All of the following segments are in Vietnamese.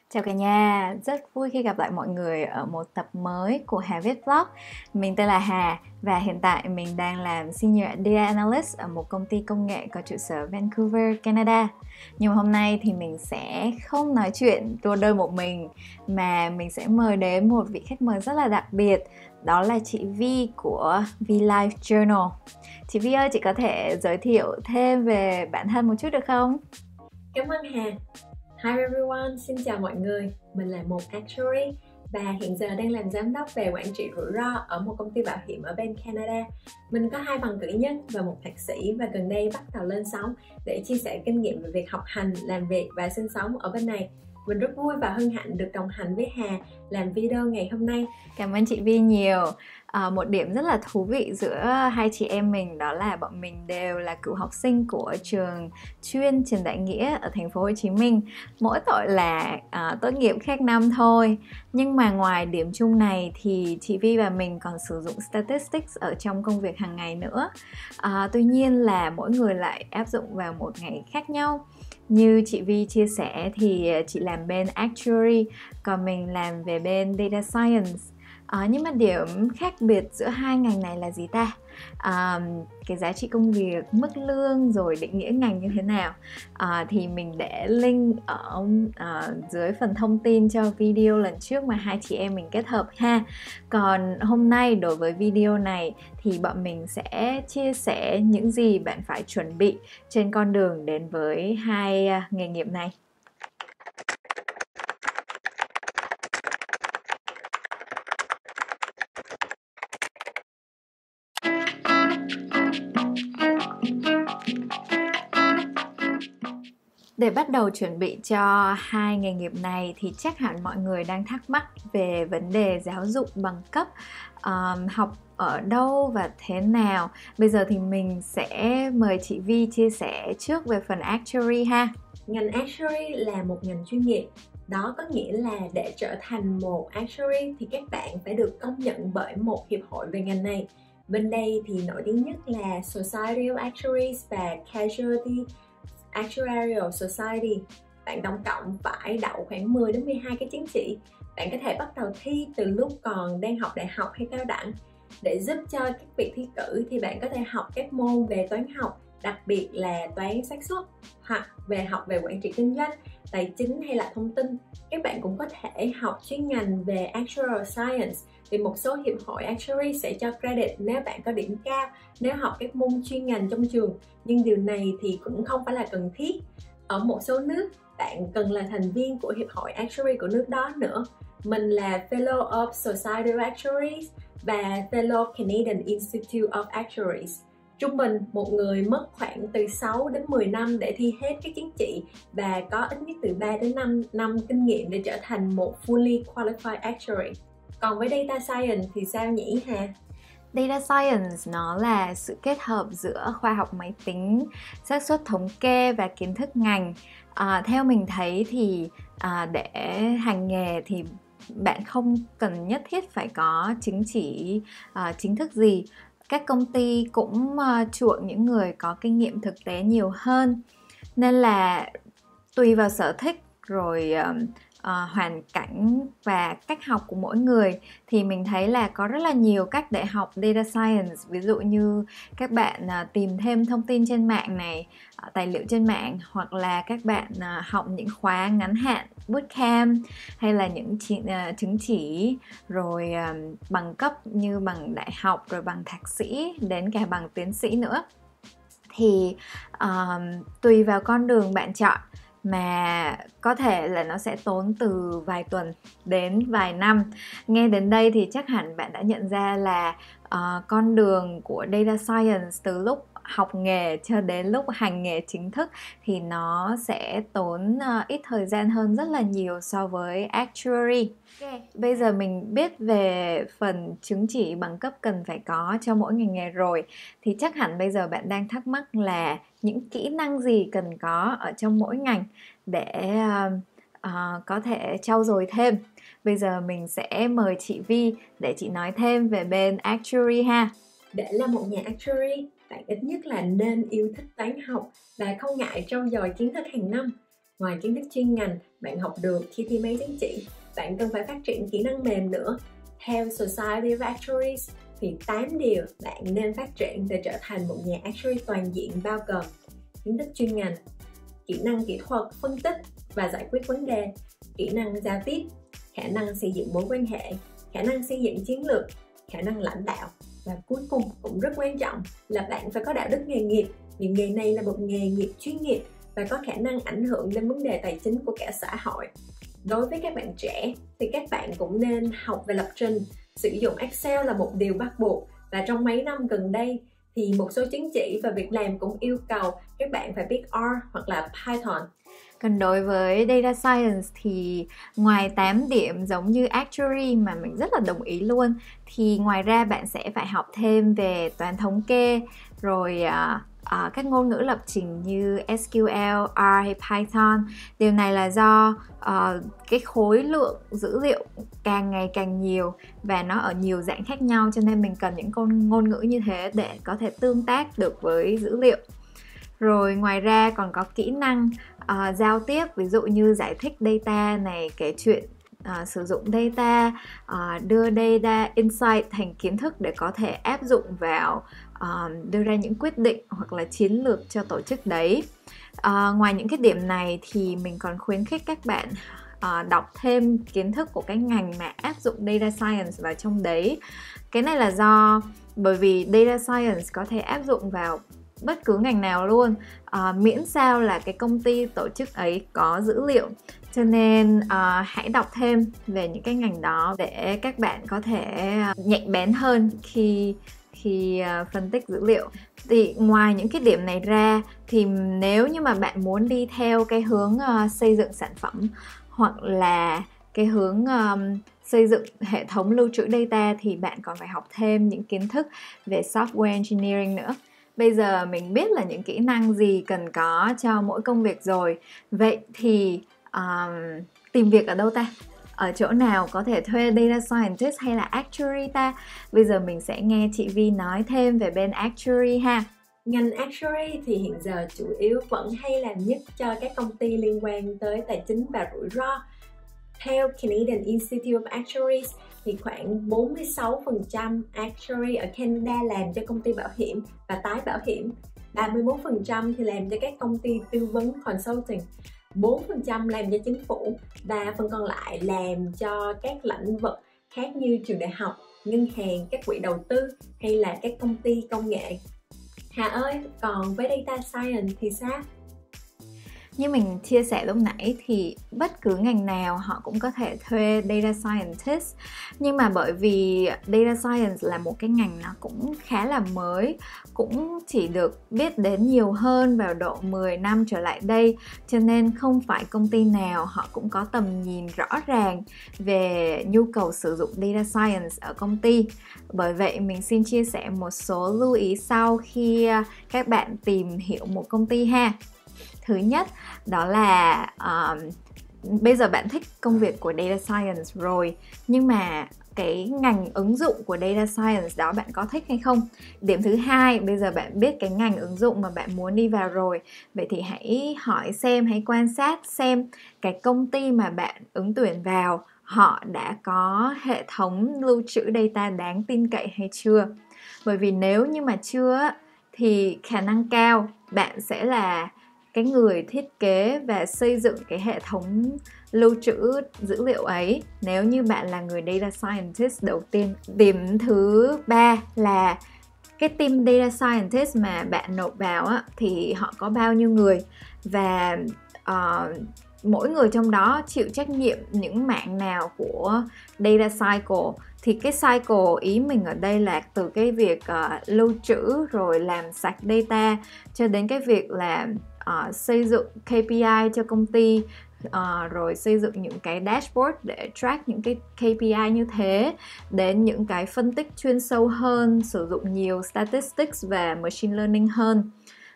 Chào cả nhà, rất vui khi gặp lại mọi người ở một tập mới của Hà Viết Vlog. Mình tên là Hà và hiện tại mình đang làm Senior Data Analyst ở một công ty công nghệ có trụ sở Vancouver, Canada. Nhưng mà hôm nay thì mình sẽ không nói chuyện tour đơn một mình, mà mình sẽ mời đến một vị khách mời rất là đặc biệt. Đó là chị Vi của V-Life Journal. Chị Vi ơi, chị có thể giới thiệu thêm về bản thân một chút được không? Cảm ơn Hà. Hi everyone, xin chào mọi người. Mình là một actuary và hiện giờ đang làm giám đốc về quản trị rủi ro ở một công ty bảo hiểm ở bên Canada. Mình có 2 bằng cử nhân và một thạc sĩ và gần đây bắt đầu lên sóng để chia sẻ kinh nghiệm về việc học hành, làm việc và sinh sống ở bên này. Mình rất vui và hân hạnh được đồng hành với Hà làm video ngày hôm nay. Cảm ơn chị Vi nhiều. Một điểm rất là thú vị giữa hai chị em mình đó là bọn mình đều là cựu học sinh của trường chuyên Trần Đại Nghĩa ở thành phố Hồ Chí Minh. Mỗi tội là tốt nghiệp khác năm thôi. Nhưng mà ngoài điểm chung này thì chị Vi và mình còn sử dụng statistics ở trong công việc hàng ngày nữa. Tuy nhiên là mỗi người lại áp dụng vào một ngày khác nhau. Như chị Vi chia sẻ thì chị làm bên actuary, còn mình làm về bên data science. Nhưng mà điểm khác biệt giữa hai ngành này là gì ta? Cái giá trị công việc, mức lương rồi định nghĩa ngành như thế nào? Thì mình để link ở dưới phần thông tin cho video lần trước mà hai chị em mình kết hợp ha. Còn hôm nay đối với video này thì bọn mình sẽ chia sẻ những gì bạn phải chuẩn bị trên con đường đến với hai nghề nghiệp này. Để bắt đầu chuẩn bị cho hai nghề nghiệp này thì chắc hẳn mọi người đang thắc mắc về vấn đề giáo dục bằng cấp, học ở đâu và thế nào. Bây giờ thì mình sẽ mời chị Vi chia sẻ trước về phần actuary ha. Ngành actuary là một ngành chuyên nghiệp. Đó có nghĩa là để trở thành một actuary thì các bạn phải được công nhận bởi một hiệp hội về ngành này. Bên đây thì nổi tiếng nhất là Society of Actuaries và Casualty Actuarial Society. Bạn tổng cộng phải đậu khoảng 10 đến 12 cái chứng chỉ. Bạn có thể bắt đầu thi từ lúc còn đang học đại học hay cao đẳng. Để giúp cho các việc thi cử thì bạn có thể học các môn về toán học, đặc biệt là toán xác suất, hoặc học về quản trị kinh doanh, tài chính hay là thông tin. Các bạn cũng có thể học chuyên ngành về Actuarial Science, vì một số hiệp hội Actuary sẽ cho credit nếu bạn có điểm cao nếu học các môn chuyên ngành trong trường, nhưng điều này thì cũng không phải là cần thiết. Ở một số nước, bạn cần là thành viên của hiệp hội Actuary của nước đó nữa. Mình là Fellow of Society of Actuaries và Fellow Canadian Institute of Actuaries. Trung bình, một người mất khoảng từ 6 đến 10 năm để thi hết các chứng chỉ và có ít nhất từ 3 đến 5 năm kinh nghiệm để trở thành một fully qualified actuary. Còn với data science thì sao nhỉ Hà? Data science nó là sự kết hợp giữa khoa học máy tính, xác suất thống kê và kiến thức ngành. Theo mình thấy thì để hành nghề thì bạn không cần nhất thiết phải có chứng chỉ chính thức gì. Các công ty cũng chuộng những người có kinh nghiệm thực tế nhiều hơn. Nên là tùy vào sở thích rồi hoàn cảnh và cách học của mỗi người thì mình thấy là có rất là nhiều cách để học data science. Ví dụ như các bạn tìm thêm thông tin trên mạng này, tài liệu trên mạng, hoặc là các bạn học những khóa ngắn hạn bootcamp, hay là những chứng chỉ rồi bằng cấp như bằng đại học rồi bằng thạc sĩ đến cả bằng tiến sĩ nữa. Thì tùy vào con đường bạn chọn mà có thể là nó sẽ tốn từ vài tuần đến vài năm. Nghe đến đây thì chắc hẳn bạn đã nhận ra là con đường của data science từ lúc học nghề cho đến lúc hành nghề chính thức thì nó sẽ tốn ít thời gian hơn rất là nhiều so với actuary. Bây giờ mình biết về phần chứng chỉ bằng cấp cần phải có cho mỗi ngành nghề rồi, thì chắc hẳn bây giờ bạn đang thắc mắc là những kỹ năng gì cần có ở trong mỗi ngành để có thể trau dồi thêm. Bây giờ mình sẽ mời chị Vi để chị nói thêm về bên actuary ha. Để là một nhà actuary, bạn ít nhất là nên yêu thích toán học và không ngại trau dồi kiến thức hàng năm. Ngoài kiến thức chuyên ngành bạn học được khi thi mấy chứng chỉ, bạn cần phải phát triển kỹ năng mềm nữa. Theo Society of Actuaries thì 8 điều bạn nên phát triển để trở thành một nhà actuary toàn diện bao gồm kiến thức chuyên ngành, kỹ năng kỹ thuật, phân tích và giải quyết vấn đề, kỹ năng giao tiếp, khả năng xây dựng mối quan hệ, khả năng xây dựng chiến lược, khả năng lãnh đạo. Và cuối cùng cũng rất quan trọng là bạn phải có đạo đức nghề nghiệp, vì nghề này là một nghề nghiệp chuyên nghiệp và có khả năng ảnh hưởng đến vấn đề tài chính của cả xã hội. Đối với các bạn trẻ thì các bạn cũng nên học về lập trình, sử dụng Excel là một điều bắt buộc, và trong mấy năm gần đây thì một số chứng chỉ và việc làm cũng yêu cầu các bạn phải biết R hoặc là Python. Còn đối với Data Science thì ngoài 8 điểm giống như Actuary mà mình rất là đồng ý luôn, thì ngoài ra bạn sẽ phải học thêm về toán thống kê, rồi các ngôn ngữ lập trình như SQL, R hay Python. Điều này là do cái khối lượng dữ liệu càng ngày càng nhiều và nó ở nhiều dạng khác nhau, cho nên mình cần những ngôn ngữ như thế để có thể tương tác được với dữ liệu. Rồi ngoài ra còn có kỹ năng giao tiếp, ví dụ như giải thích data này, kể chuyện, sử dụng data, đưa data insight thành kiến thức để có thể áp dụng vào đưa ra những quyết định hoặc là chiến lược cho tổ chức đấy. Ngoài những cái điểm này thì mình còn khuyến khích các bạn đọc thêm kiến thức của cái ngành mà áp dụng Data Science vào trong đấy. Cái này là do bởi vì Data Science có thể áp dụng vào bất cứ ngành nào luôn, miễn sao là cái công ty tổ chức ấy có dữ liệu. Cho nên hãy đọc thêm về những cái ngành đó để các bạn có thể nhạy bén hơn khi phân tích dữ liệu. Thì ngoài những cái điểm này ra thì nếu như mà bạn muốn đi theo cái hướng xây dựng sản phẩm hoặc là cái hướng xây dựng hệ thống lưu trữ data thì bạn còn phải học thêm những kiến thức về software engineering nữa. Bây giờ mình biết là những kỹ năng gì cần có cho mỗi công việc rồi. Vậy thì tìm việc ở đâu ta? Ở chỗ nào có thể thuê Data Scientist hay là Actuary ta? Bây giờ mình sẽ nghe chị Vi nói thêm về bên Actuary ha. Ngành Actuary thì hiện giờ chủ yếu vẫn hay làm nhất cho các công ty liên quan tới tài chính và rủi ro. Theo Canadian Institute of Actuaries thì khoảng 46% actuary ở Canada làm cho công ty bảo hiểm và tái bảo hiểm, 31% thì làm cho các công ty tư vấn consulting, 4% làm cho chính phủ và phần còn lại làm cho các lĩnh vực khác như trường đại học, ngân hàng, các quỹ đầu tư hay là các công ty công nghệ. Hà ơi, còn với Data Science thì sao? Như mình chia sẻ lúc nãy thì bất cứ ngành nào họ cũng có thể thuê Data Scientist. Nhưng mà bởi vì Data Science là một cái ngành nó cũng khá là mới, cũng chỉ được biết đến nhiều hơn vào độ 10 năm trở lại đây, cho nên không phải công ty nào họ cũng có tầm nhìn rõ ràng về nhu cầu sử dụng Data Science ở công ty. Bởi vậy mình xin chia sẻ một số lưu ý sau khi các bạn tìm hiểu một công ty ha. Thứ nhất, đó là bây giờ bạn thích công việc của Data Science rồi, nhưng mà cái ngành ứng dụng của Data Science đó bạn có thích hay không? Điểm thứ hai, bây giờ bạn biết cái ngành ứng dụng mà bạn muốn đi vào rồi, vậy thì hãy hỏi xem, hãy quan sát xem cái công ty mà bạn ứng tuyển vào họ đã có hệ thống lưu trữ data đáng tin cậy hay chưa. Bởi vì nếu như mà chưa thì khả năng cao bạn sẽ là cái người thiết kế và xây dựng cái hệ thống lưu trữ dữ liệu ấy nếu như bạn là người Data Scientist đầu tiên. Điểm thứ ba là cái team Data Scientist mà bạn nộp vào á, thì họ có bao nhiêu người và mỗi người trong đó chịu trách nhiệm những mảng nào của Data Cycle. Thì cái cycle ý mình ở đây là từ cái việc lưu trữ rồi làm sạch data cho đến cái việc là xây dựng KPI cho công ty, rồi xây dựng những cái dashboard để track những cái KPI như thế, đến những cái phân tích chuyên sâu hơn, sử dụng nhiều statistics và machine learning hơn.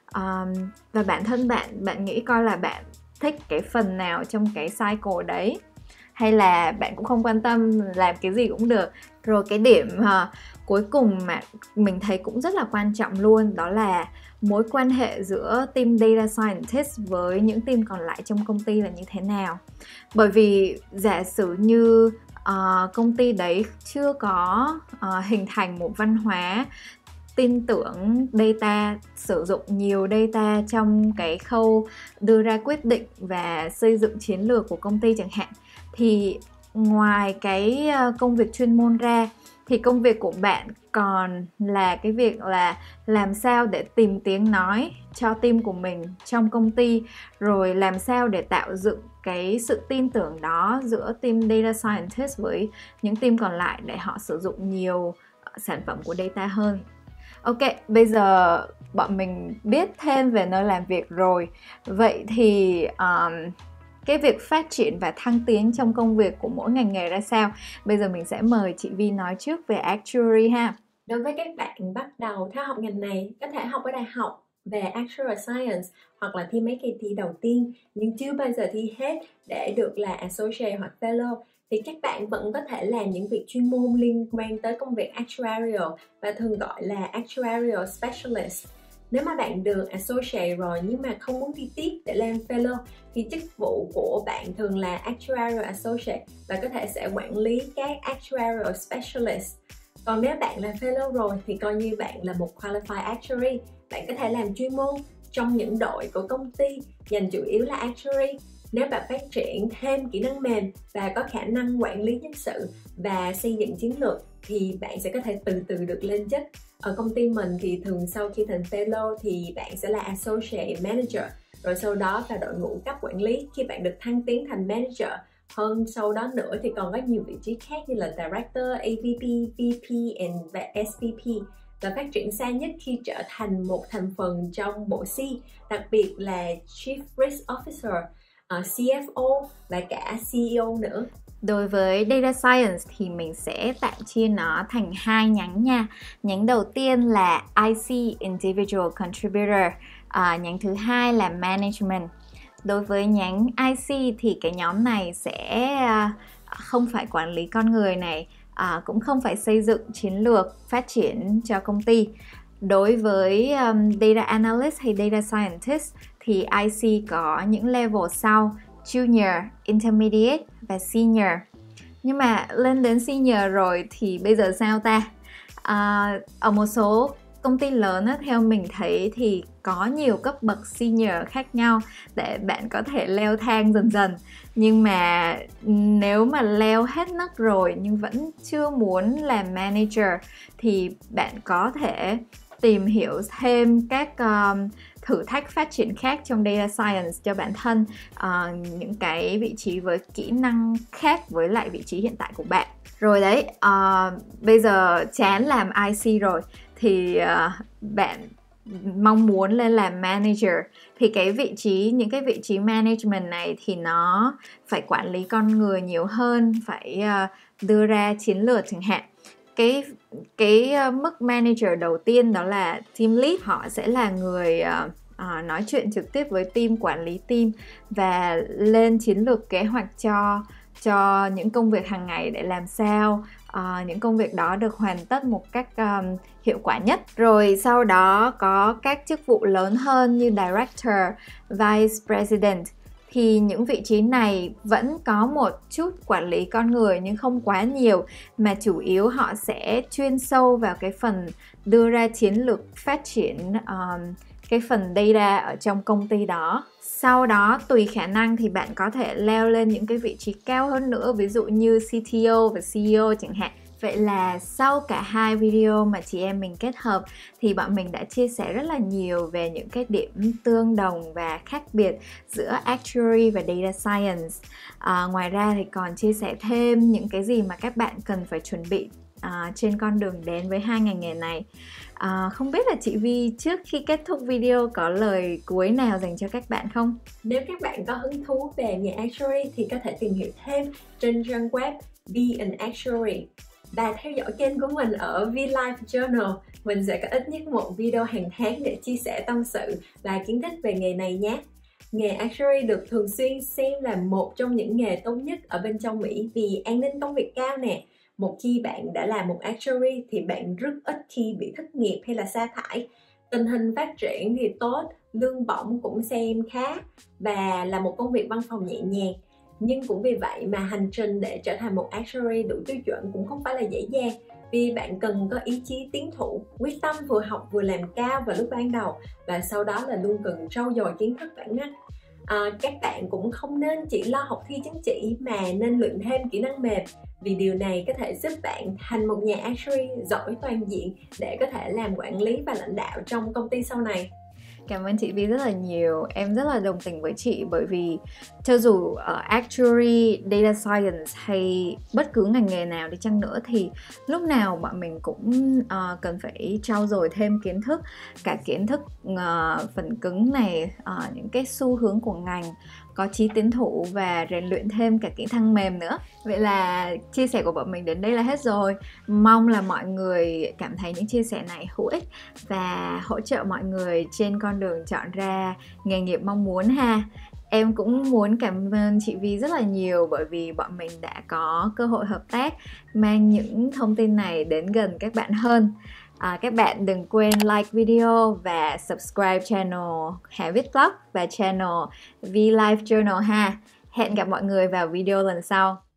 Và bản thân bạn nghĩ coi là bạn thích cái phần nào trong cái cycle đấy, hay là bạn cũng không quan tâm, làm cái gì cũng được. Rồi cái điểm cuối cùng mà mình thấy cũng rất là quan trọng luôn, đó là mối quan hệ giữa team Data Scientist với những team còn lại trong công ty là như thế nào. Bởi vì giả sử như công ty đấy chưa có hình thành một văn hóa tin tưởng data, sử dụng nhiều data trong cái khâu đưa ra quyết định và xây dựng chiến lược của công ty chẳng hạn, thì ngoài cái công việc chuyên môn ra thì công việc của bạn còn là cái việc là làm sao để tìm tiếng nói cho team của mình trong công ty, rồi làm sao để tạo dựng cái sự tin tưởng đó giữa team Data Scientist với những team còn lại để họ sử dụng nhiều sản phẩm của data hơn. Ok, bây giờ bọn mình biết thêm về nơi làm việc rồi. Vậy thì cái việc phát triển và thăng tiến trong công việc của mỗi ngành nghề ra sao? Bây giờ mình sẽ mời chị Vi nói trước về Actuary ha. Đối với các bạn bắt đầu theo học ngành này, có thể học ở đại học về Actuarial Science hoặc là thi mấy kỳ thi đầu tiên nhưng chưa bao giờ thi hết để được là Associate hoặc Fellow, thì các bạn vẫn có thể làm những việc chuyên môn liên quan tới công việc Actuarial và thường gọi là Actuarial Specialist. Nếu mà bạn được Associate rồi nhưng mà không muốn đi tiếp để làm Fellow thì chức vụ của bạn thường là Actuarial Associate và có thể sẽ quản lý các Actuarial Specialist. Còn nếu bạn là Fellow rồi thì coi như bạn là một Qualified Actuary. Bạn có thể làm chuyên môn trong những đội của công ty dành chủ yếu là Actuary. Nếu bạn phát triển thêm kỹ năng mềm và có khả năng quản lý nhân sự và xây dựng chiến lược thì bạn sẽ có thể từ từ được lên chức. Ở công ty mình thì thường sau khi thành Fellow thì bạn sẽ là Associate Manager, rồi sau đó vào đội ngũ cấp quản lý khi bạn được thăng tiến thành Manager. Hơn sau đó nữa thì còn có nhiều vị trí khác như là Director, AVP, VP và SVP, và phát triển xa nhất khi trở thành một thành phần trong bộ C, đặc biệt là Chief Risk Officer, CFO và cả CEO nữa. Đối với Data Science thì mình sẽ tạm chia nó thành hai nhánh nha. Nhánh đầu tiên là IC, Individual Contributor, nhánh thứ hai là Management. Đối với nhánh IC thì cái nhóm này sẽ không phải quản lý con người này, cũng không phải xây dựng chiến lược phát triển cho công ty. Đối với Data Analyst hay Data Scientist thì IC có những level sau: Junior, Intermediate và Senior. Nhưng mà lên đến Senior rồi thì bây giờ sao ta? Ở một số công ty lớn á, theo mình thấy thì có nhiều cấp bậc senior khác nhau để bạn có thể leo thang dần dần. Nhưng mà nếu mà leo hết nấc rồi nhưng vẫn chưa muốn làm manager thì bạn có thể tìm hiểu thêm các thử thách phát triển khác trong Data Science cho bản thân, những cái vị trí với kỹ năng khác với lại vị trí hiện tại của bạn. Rồi đấy, bây giờ chán làm IC rồi thì bạn mong muốn lên làm manager thì những cái vị trí management này thì nó phải quản lý con người nhiều hơn, phải đưa ra chiến lược chẳng hạn. Cái mức manager đầu tiên đó là team lead. Họ sẽ là người nói chuyện trực tiếp với team, quản lý team và lên chiến lược kế hoạch cho những công việc hàng ngày để làm sao những công việc đó được hoàn tất một cách hiệu quả nhất. Rồi sau đó có các chức vụ lớn hơn như Director, Vice President. Thì những vị trí này vẫn có một chút quản lý con người nhưng không quá nhiều, mà chủ yếu họ sẽ chuyên sâu vào cái phần đưa ra chiến lược phát triển cái phần data ở trong công ty đó. Sau đó tùy khả năng thì bạn có thể leo lên những cái vị trí cao hơn nữa, ví dụ như CTO và CEO chẳng hạn. Vậy là sau cả hai video mà chị em mình kết hợp thì bọn mình đã chia sẻ rất là nhiều về những cái điểm tương đồng và khác biệt giữa Actuary và Data Science. Ngoài ra thì còn chia sẻ thêm những cái gì mà các bạn cần phải chuẩn bị trên con đường đến với hai ngành nghề này. Không biết là chị Vi trước khi kết thúc video có lời cuối nào dành cho các bạn không? Nếu các bạn có hứng thú về nghề Actuary thì có thể tìm hiểu thêm trên trang web Be an Actuary và theo dõi kênh của mình ở VLife Journal. Mình sẽ có ít nhất một video hàng tháng để chia sẻ tâm sự và kiến thức về nghề này nhé. Nghề Actuary được thường xuyên xem là một trong những nghề tốt nhất ở bên trong Mỹ vì an ninh công việc cao nè. Một khi bạn đã là một Actuary thì bạn rất ít khi bị thất nghiệp hay là sa thải. Tình hình phát triển thì tốt, lương bổng cũng xem khá và là một công việc văn phòng nhẹ nhàng. Nhưng cũng vì vậy mà hành trình để trở thành một actuary đủ tiêu chuẩn cũng không phải là dễ dàng, vì bạn cần có ý chí tiến thủ, quyết tâm vừa học vừa làm cao vào lúc ban đầu, và sau đó là luôn cần trau dồi kiến thức bản năng. Các bạn cũng không nên chỉ lo học thi chứng chỉ mà nên luyện thêm kỹ năng mềm, vì điều này có thể giúp bạn thành một nhà actuary giỏi toàn diện để có thể làm quản lý và lãnh đạo trong công ty sau này. Cảm ơn chị Vi rất là nhiều. Em rất là đồng tình với chị, bởi vì cho dù actuary, data science hay bất cứ ngành nghề nào đi chăng nữa thì lúc nào bọn mình cũng cần phải trau dồi thêm kiến thức, cả kiến thức phần cứng này, những cái xu hướng của ngành, có chí tiến thủ và rèn luyện thêm cả kỹ năng mềm nữa. Vậy là chia sẻ của bọn mình đến đây là hết rồi. Mong là mọi người cảm thấy những chia sẻ này hữu ích và hỗ trợ mọi người trên con đường chọn ra nghề nghiệp mong muốn ha. Em cũng muốn cảm ơn chị Vi rất là nhiều, bởi vì bọn mình đã có cơ hội hợp tác mang những thông tin này đến gần các bạn hơn. Các bạn đừng quên like video và subscribe channel Hà Viết Vlog và channel V Life Journal ha. Hẹn gặp mọi người vào video lần sau.